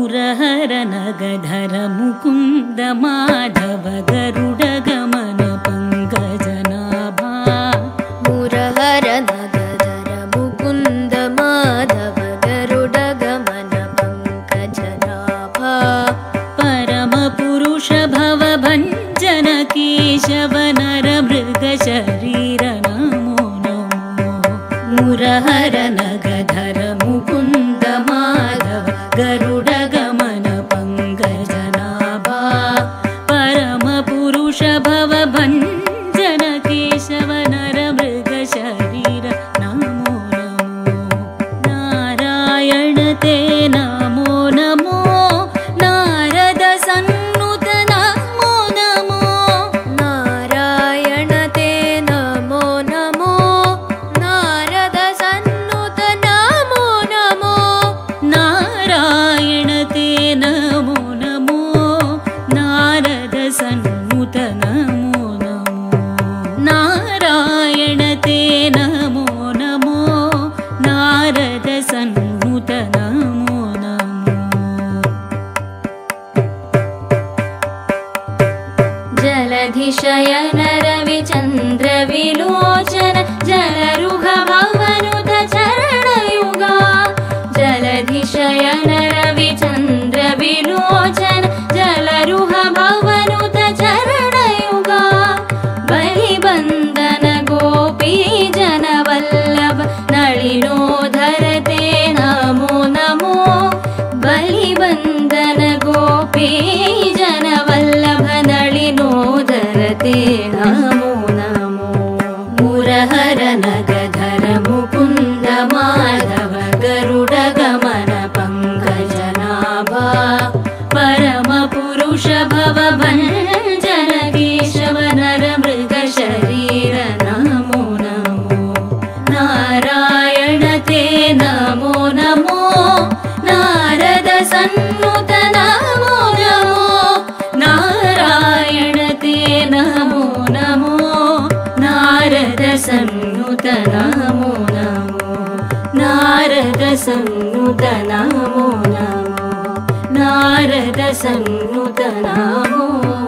मुरहर नगधर मुकुंद माधव गरुड गमन पंकजनाभा मुरहर नगधर मुकुंद माधव गरुड गमन पंकजनाभा परम पुरुष भव भंजन केशव नर मृग शरीर नमो नमो मुरहर नगधर मुकुंद माधव गरुड गमन पंकजनाभा परम पुरुष भव भंजन केशव नर मृग शरीर नमो नमो नारायण ते नमो नमो नारद सन्नुत नमो नमो नारायण ते नमो नमो नारद सन्नुत नमो नमो नारायण ते नमो नमो नारद सन्नुत नमो नमो नारायण ते नमो नमो नारद सन्नुत नमो नमो जलधिशयन रविचन्द्र विलोचन जलरुह भवनुत चरणयुगा जलधिशयन रविचन्द्र विलोचन जलरुह भवनुत चरणयुगा बलिबन्धन गोपी जनवल्लभ नलिनोधर ते नमो नमो बलिबन्धन गोपी जनवल्लभ नलिनोधर ते नमो नमो मुरहर नगधर मुकुंद माधव गरुड गमन पंकजनाभा परम पुरुष भव भंजन केशव नर मृग शरीर नमो नमो नारायण ते नमो नमो नारद सन्नुत नमो नमो नारायण ते नमो नमो नारद सन्नुत नमो नमो नारद सन्नुत नमो नमो नारद सन्नुत नमो